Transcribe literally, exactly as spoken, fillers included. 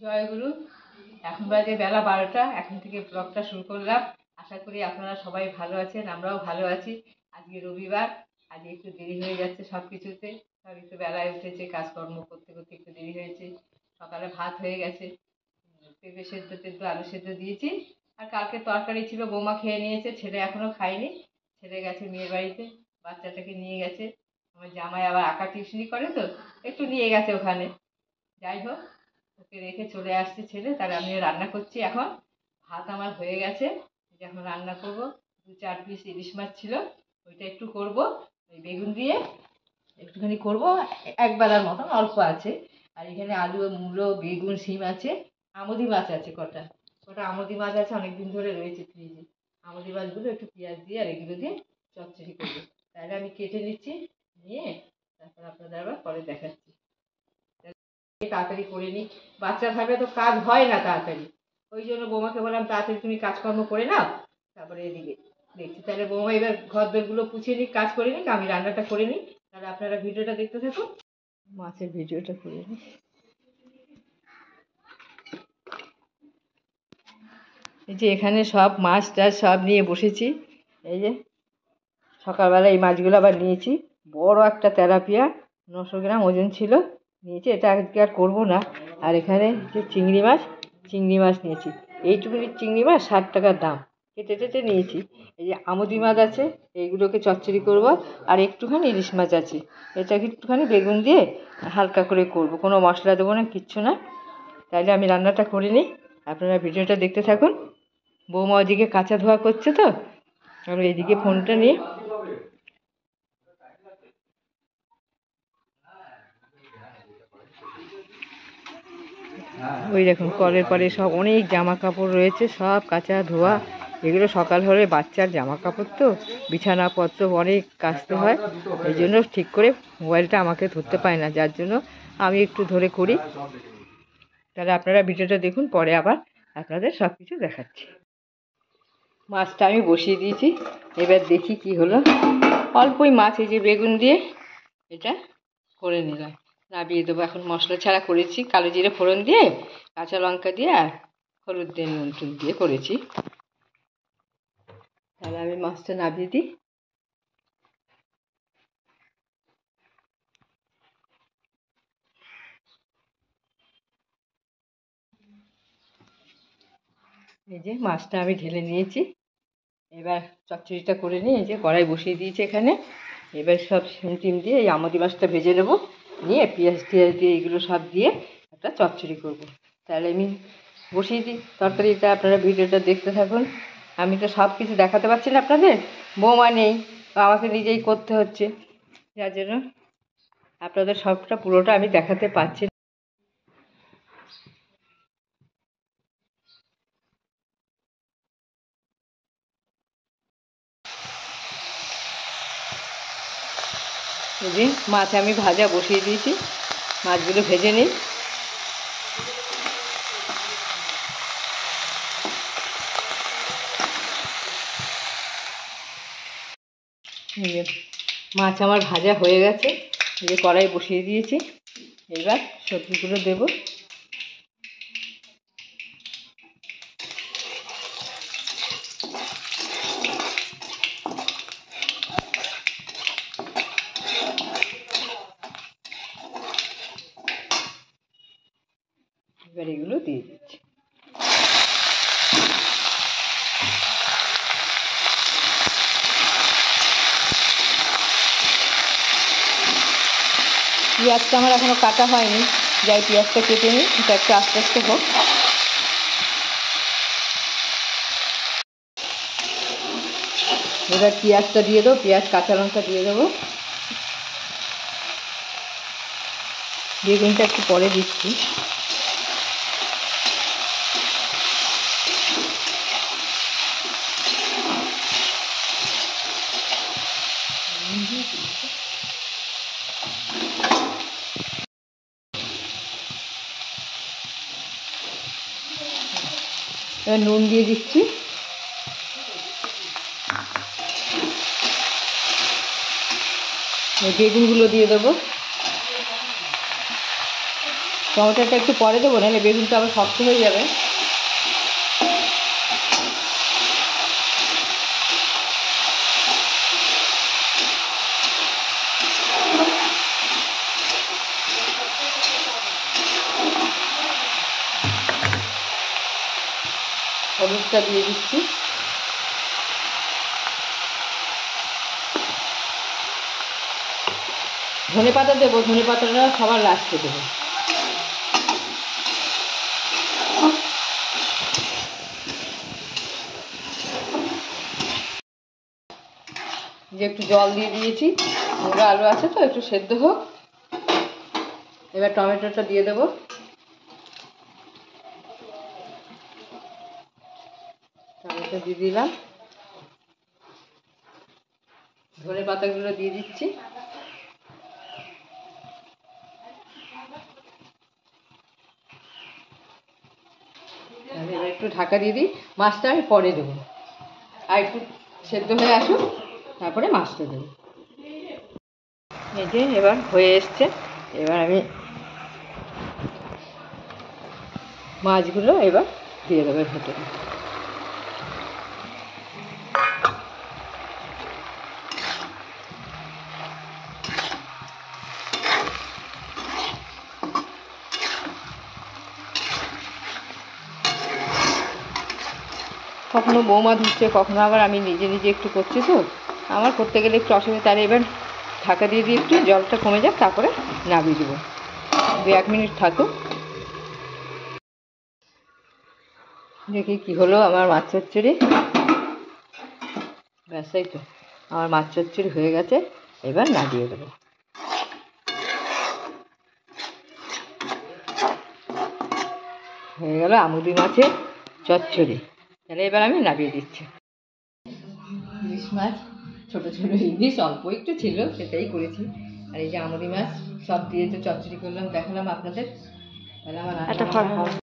জয়গুরু। এখন বাজে বেলা বারোটা। এখন থেকে ব্লগটা শুরু করলাম। আশা করি আপনারা সবাই ভালো আছেন, আমরাও ভালো আছি। আজকে রবিবার, আজকে একটু দেরি হয়ে যাচ্ছে সব কিছুতে। সব একটু বেলায় উঠেছে, কাজকর্ম করতে করতে একটু দেরি হয়েছে। সকালে ভাত হয়ে গেছে, পেঁপে সেদ্ধ টেদ্ধ আলু সেদ্ধ দিয়েছি। আর কালকে তরকারি ছিল, বৌমা খেয়ে নিয়েছে, ছেলে এখনো খায়নি। ছেলে গেছে মেয়ের বাড়িতে, বাচ্চাটাকে নিয়ে গেছে। আমার জামাই আবার আঁকা টিউশনি করে, তো একটু নিয়ে গেছে ওখানে। যাই হোক, ওকে রেখে চলে আসছে ছেলে। তাহলে আমি রান্না করছি এখন। ভাত আমার হয়ে গেছে, এখন রান্না করব। দু চার পিস ইলিশ মাছ ছিল, ওইটা একটু করব ওই বেগুন দিয়ে একটুখানি করব, একবেলার মতন অল্প আছে। আর এখানে আলু মূলো বেগুন শিম আছে, আমুদি মাছ আছে কটা কটা আমুদি মাছ আছে, অনেকদিন ধরে রয়েছে ফ্রিজে। আমুদি মাছগুলো একটু পেঁয়াজ দিয়ে আর এগুলো দিয়ে চচ্চড়ি করবো। তাহলে আমি কেটে নিচ্ছি, নিয়ে তারপর আপনাদের আবার পরে দেখাচ্ছি। তাড়াতাড়ি করে নিই, বাচ্চা থাকলে তো কাজ হয় না তাড়াতাড়ি। ওই জন্য বৌমাকে বললাম তাড়াতাড়ি তুমি কাজকর্ম করে নাও, তারপরে এদিকে দেখছি। তাহলে বৌমা এবার ঘর দরগুলো পুছিয়ে নিই, কাজ করে নিই, আমি রান্নাটা করে নিই। তাহলে আপনারা ভিডিওটা দেখতে থাকুন। মাছের ভিডিওটা করে নিই। এই যে এখানে সব মাছ টাছ সব নিয়ে বসেছি। এই যে সকালবেলা এই মাছগুলো আবার নিয়েছি। বড় একটা তেলাপিয়া, নশো গ্রাম ওজন ছিল, নিয়েছি। এটা আজকে আর করবো না। আর এখানে যে চিংড়ি মাছ, চিংড়ি মাছ নিয়েছি। এইটুকুনি চিংড়ি মাছ ষাট টাকার দাম, কেটে টেটে নিয়েছি। এই যে আমুদি মাছ আছে, এইগুলোকে চচ্চড়ি করব। আর একটুখানি ইলিশ মাছ আছে, এটাকে একটুখানি বেগুন দিয়ে হালকা করে করব, কোনো মশলা দেবো না, কিচ্ছু না। তাইলে আমি রান্নাটা করে নিই, আপনারা ভিডিওটা দেখতে থাকুন। বৌমা ওদিকে কাঁচা ধোয়া করছে, তো আমি এইদিকে ফোনটা নিয়ে। ওই দেখুন কলের পরে সব অনেক জামা কাপড় রয়েছে, সব কাঁচা ধোয়া। এগুলো সকাল হলে বাচ্চার জামা কাপড়, তো বিছানাপত্র অনেক কাচতে হয়। এই জন্য ঠিক করে মোবাইলটা আমাকে ধরতে পায় না, যার জন্য আমি একটু ধরে করি। তাহলে আপনারা ভিডিওটা দেখুন, পরে আবার আপনাদের সব কিছু দেখাচ্ছি। মাছটা আমি বসিয়ে দিয়েছি, এবার দেখি কি হলো। অল্পই মাছ, এই যে বেগুন দিয়ে এটা করে নিলাম, নামিয়ে দেবো। এখন মশলা ছাড়া করেছি, কালো জিরে ফোড়ন দিয়ে কাঁচা লঙ্কা দিয়ে আর হলুদ দিয়ে নুন টুন দিয়ে করেছি। তাহলে আমি মাছটা নামিয়ে দিই। এই যে মাছটা আমি ঢেলে নিয়েছি, এবার চচ্চড়িটা করে নিই। এই যে কড়াই বসিয়ে দিয়েছি এখানে। এবার সব শিম টিম দিয়ে এই আমুদি মাছটা ভেজে নেবো, নিয়ে পেঁয়াজ টিয়াজ দিয়ে এইগুলো সব দিয়ে একটা চচ্চড়ি করবো। তাহলে আমি বসিয়ে দিই তরকারিটা, আপনারা ভিডিওটা দেখতে থাকুন। আমি তো সব কিছু দেখাতে পারছি না আপনাদের, বৌমা নেই, আমাকে নিজেই করতে হচ্ছে, যার জন্য আপনাদের সবটা পুরোটা আমি দেখাতে পারছি না। এই যে মাছ আমি ভাজা বসিয়ে দিয়েছি, মাছগুলো ভেজে নিই। মাছ আমার ভাজা হয়ে গেছে, এই যে কড়াই বসিয়ে দিয়েছি। এবার সবজিগুলো দেবো। এবার এগুলো দিয়ে দিচ্ছি। পেঁয়াজটা আমার এখনো কাটা হয়নি, যাই পেঁয়াজটা কেটে নিই, এটা একটু আস্তে আস্তে হোক। এবার পেঁয়াজটা দিয়ে দেবো, পেঁয়াজ কাঁচা লঙ্কা দিয়ে দেবো। বেগুনটা একটু পরে দিচ্ছি। এবার নুন দিয়ে দিচ্ছি। বেগুনগুলো দিয়ে দেবো। টমেটোটা একটু পরে দেবো, নাহলে বেগুনটা আবার শক্ত হয়ে যাবে। হলুদটা দিয়ে দিচ্ছি। ধনে পাতা দেবো, ধনে পাতাটা সবার লাস্টে দেবো। যে একটু জল দিয়ে দিয়েছি, মুগা আলু আছে তো, একটু সেদ্ধ হোক। এবার টমেটোটা দিয়ে দেবো। টমেটো দিয়ে দিলাম, ধনে পাতাগুলো দিয়ে দিচ্ছি। এবার একটু ঢাকা দিয়ে দিই, মাছটা আমি পরে দেবো, আর একটু সেদ্ধ হয়ে আসুক, তারপরে মাছটা দেবো। এই যে এবার হয়ে এসছে, এবার আমি মাছগুলো এবার দিয়ে দেবো ভেতরে। কখনো বৌমা ধুচ্ছে, কখনো আবার আমি নিজে নিজে একটু করছি, তো আমার করতে গেলে একটু অসুবিধা। তাহলে এবার ঢাকা দিয়ে দিয়ে একটু জলটা কমে যাক, তারপরে নামিয়ে দেবো। দু এক মিনিট থাকুক, দেখি কি হলো আমার মাছ চচ্চড়ি। ব্যাস, এই তো আমার মাছ চচ্চড়ি হয়ে গেছে, এবার নামিয়ে দেবো। হয়ে গেল আমুদি মাছের চচ্চড়ি। তাহলে এবার আমি নামিয়ে দিচ্ছি। ইলিশ মাছ, ছোটো ছোটো ইলিশ অল্প একটু ছিল, সেটাই করেছি। আর এই যে আমুদি মাছ সব দিয়ে তো চচ্চড়ি করলাম, দেখালাম আপনাদের। তাহলে আমার